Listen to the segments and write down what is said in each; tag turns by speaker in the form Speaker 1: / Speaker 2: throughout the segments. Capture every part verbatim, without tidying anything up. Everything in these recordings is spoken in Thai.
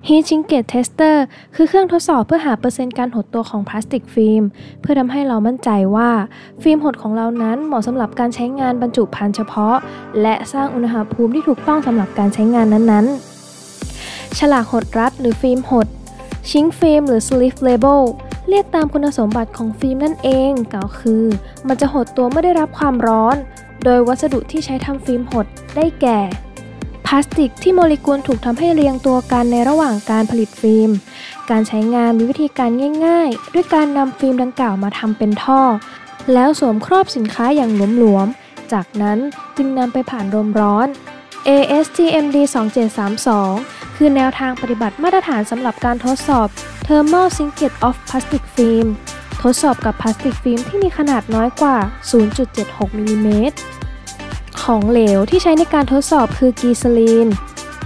Speaker 1: Heat Shrink Tester คือเครื่องทดสอบเพื่อหาเปอร์เซ็นต์การหดตัวของพลาสติกฟิล์มเพื่อทำให้เรามั่นใจว่าฟิล์มหดของเรานั้นเหมาะสำหรับการใช้งานบรรจุภัณฑ์เฉพาะและสร้างอุณหภูมิที่ถูกต้องสำหรับการใช้งานนั้นๆฉลากหดรัดหรือฟิล์มหด Shrink Film หรือ Sleeve Label เรียกตามคุณสมบัติของฟิล์มนั่นเองก็คือมันจะหดตัวเมื่อได้รับความร้อนโดยวัสดุที่ใช้ทำฟิล์มหดได้แก่พลาสติกที่โมเลกุลถูกทำให้เรียงตัวกันในระหว่างการผลิตฟิล์มการใช้งานมีวิธีการง่ายๆด้วยการนำฟิล์มดังกล่าวมาทำเป็นท่อแล้วสวมครอบสินค้าอย่างหลวมๆจากนั้นจึงนำไปผ่านลมร้อน เอ เอส ที เอ็ม ดี สองเจ็ดสามสอง คือแนวทางปฏิบัติมาตรฐานสำหรับการทดสอบ Thermal Shrinkage of Plastic Film ทดสอบกับพลาสติกฟิล์มที่มีขนาดน้อยกว่า ศูนย์จุดเจ็ดหก มิลลิเมตรของเหลวที่ใช้ในการทดสอบคือกีซาลีน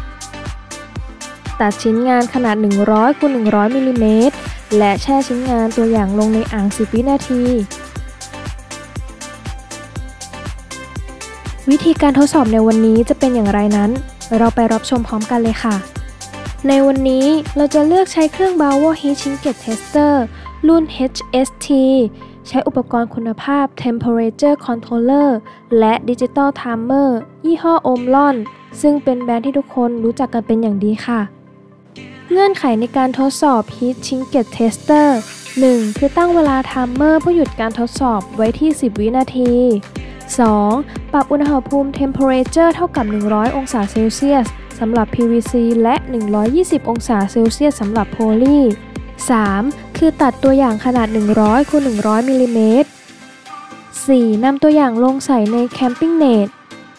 Speaker 1: ตัดชิ้นงานขนาดหนึ่งร้อยคูณหนึ่งร้อยมิลลิเมตรและแช่ชิ้นงานตัวอย่างลงในอ่างสิบวินาทีวิธีการทดสอบในวันนี้จะเป็นอย่างไรนั้นเราไปรับชมพร้อมกันเลยค่ะในวันนี้เราจะเลือกใช้เครื่อง Brauer Heat Shrink Tester รุ่น เอช เอส ที ใช้อุปกรณ์คุณภาพ Temperature Controller และ Digital Timer ยี่ห้อ Omron ซึ่งเป็นแบรนด์ที่ทุกคนรู้จักกันเป็นอย่างดีค่ะเงื่อนไขในการทดสอบ Heat Shrink Tester หนึ่ง. คือตั้งเวลา Timer เพื่อหยุดการทดสอบไว้ที่สิบวินาที สอง. ปรับอุณหภูมิ Temperature เท่ากับหนึ่งร้อยองศาเซลเซียสสำหรับ พี วี ซี และหนึ่งร้อยยี่สิบองศาเซลเซียสสำหรับโพลี สาม. คือตัดตัวอย่างขนาดหนึ่งร้อยคูณหนึ่งร้อยมิลลิเมตร สี่. นำตัวอย่างลงใส่ใน Camping Net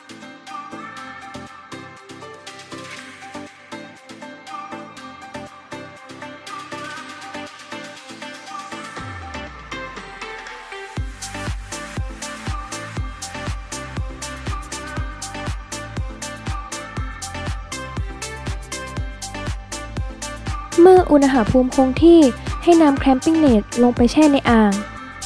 Speaker 1: เมื่ออุณหภูมิคงที่ให้นำแคมปิ้งเนตลงไปแช่ในอ่าง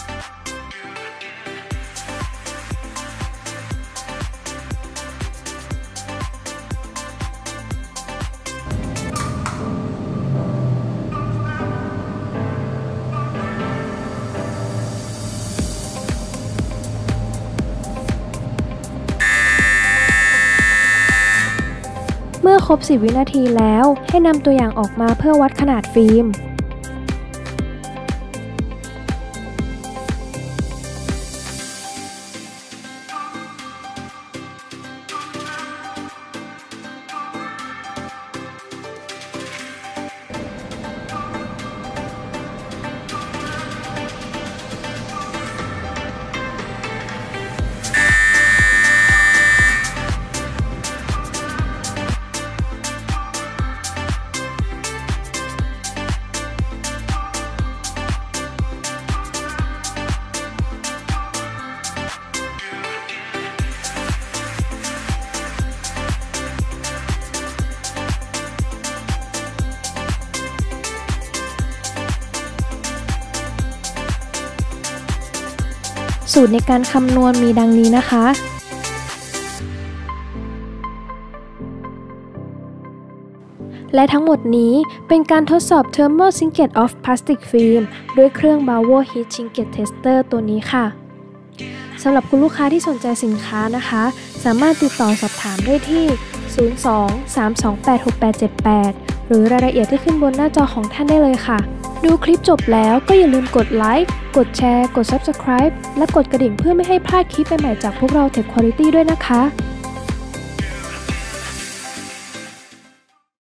Speaker 1: เมื่อครบสิบวินาทีแล้วให้นำตัวอย่างออกมาเพื่อวัดขนาดฟิล์มสูตรในการคำนวณมีดังนี้นะคะและทั้งหมดนี้เป็นการทดสอบ Thermal Shrinkage of Plastic Film ด้วยเครื่อง Brauer Heat Shrink Tester ตัวนี้ค่ะสำหรับคุณลูกค้าที่สนใจสินค้านะคะสามารถติดต่อสอบถามได้ที่ ศูนย์ สอง สาม สอง แปด หก แปด เจ็ด แปด หรือรายละเอียดที่ขึ้นบนหน้าจอของท่านได้เลยค่ะดูคลิปจบแล้วก็อย่าลืมกดไลค์กดแชร์กด Subscribe และกดกระดิ่งเพื่อไม่ให้พลาดคลิปใหม่ๆจากพวกเรา Tech Quality ด้วยนะคะ